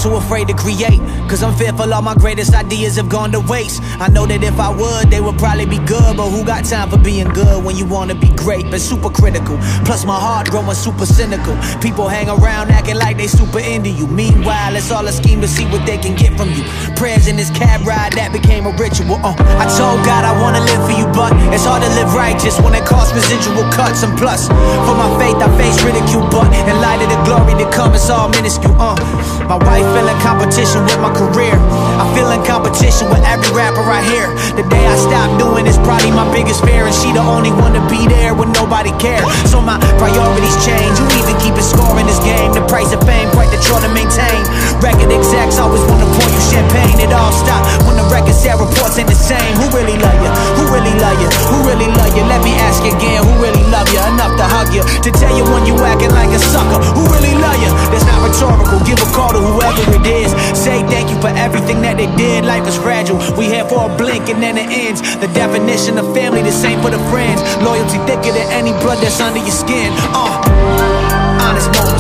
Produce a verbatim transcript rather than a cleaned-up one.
too afraid to create, cause I'm fearful all my greatest ideas have gone to waste. I know that if I would, they would probably be good, but who got time for being good when you wanna be great? But super critical, plus my heart growing super cynical. People hang around acting like they super into you. Meanwhile, it's all a scheme to see what they can get from you. Prayers in this cab ride, that became a ritual. uh. I told God I wanna live for you, but it's hard to live righteous when it costs residual cuts. And plus, for my faith I face ridicule, but in light of the glory to come, it's all minuscule. uh. My wife feel in competition with my career. I feel in competition with every rapper I hear. The day I stop doing is probably my biggest fear, and she the only one to be there when nobody cares. So my priorities change. Who even keep it score in this game? The price of fame, quite the chore to maintain. Record execs always wanna pour you champagne. It all stopped when the record sale reports ain't the same. Who really love you? Who really love you? Who really love you? Let me ask again, who really love you? Enough to hug you, to tell you when you acting like a sucker. Who really love you? That's not rhetorical. Give a call to whoever it is. Say thank you for everything that they did. Life is fragile. We here for a blink and then it ends. The definition of family, the same for the friends. Loyalty thicker than any blood that's under your skin. Uh, honest moment.